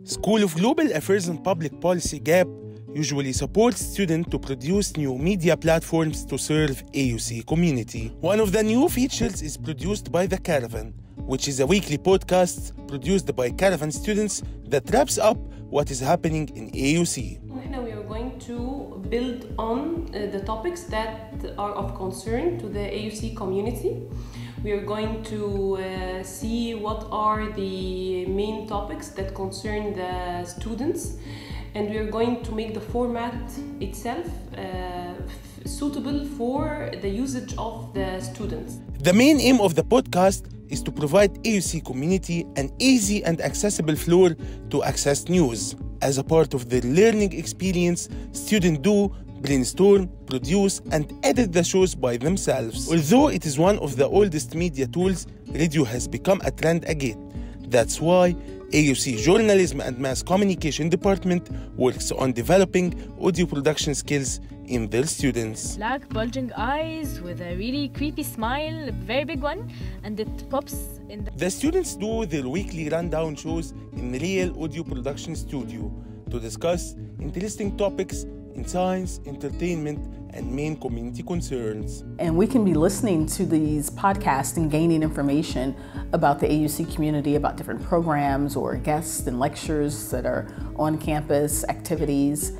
School of Global Affairs and Public Policy GAP usually supports students to produce new media platforms to serve AUC community. One of the new features is produced by The Caravan, which is a weekly podcast produced by Caravan students that wraps up what is happening in AUC. Now we are going to build on the topics that are of concern to the AUC community. We are going to see what are the main topics that concern the students, and we are going to make the format itself suitable for the usage of the students. The main aim of the podcast is to provide AUC community an easy and accessible floor to access news. As a part of their learning experience, students do brainstorm, produce, and edit the shows by themselves. Although it is one of the oldest media tools, radio has become a trend again. That's why AUC Journalism and Mass Communication Department works on developing audio production skills in their students. Black bulging eyes with a really creepy smile, a very big one, and it pops in The students do their weekly rundown shows in real audio production studio to discuss interesting topics in science, entertainment, and main community concerns. And we can be listening to these podcasts and gaining information about the AUC community, about different programs or guests and lectures that are on campus, activities.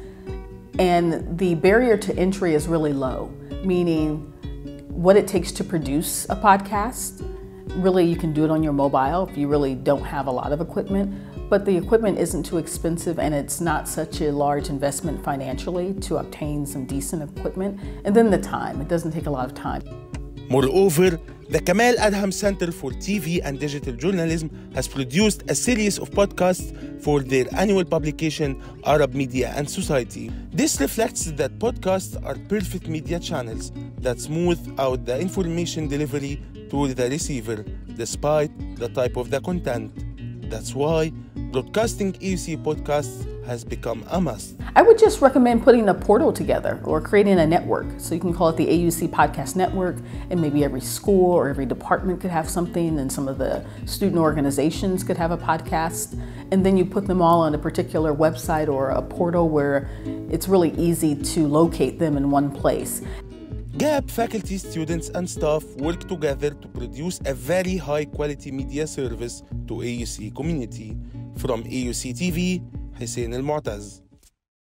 And the barrier to entry is really low, meaning what it takes to produce a podcast. Really, you can do it on your mobile if you really don't have a lot of equipment, but the equipment isn't too expensive and it's not such a large investment financially to obtain some decent equipment. And then the time, it doesn't take a lot of time. Moreover, the Kamal Adham Center for TV and Digital Journalism has produced a series of podcasts for their annual publication, Arab Media and Society. This reflects that podcasts are perfect media channels that smooth out the information delivery to the receiver, despite the type of the content. That's why broadcasting AUC podcasts has become a must. I would just recommend putting a portal together or creating a network. So you can call it the AUC Podcast Network, and maybe every school or every department could have something, and some of the student organizations could have a podcast. And then you put them all on a particular website or a portal where it's really easy to locate them in one place. GAP faculty, students, and staff work together to produce a very high-quality media service to AUC community. From AUCTV, Hussein Elmoataz.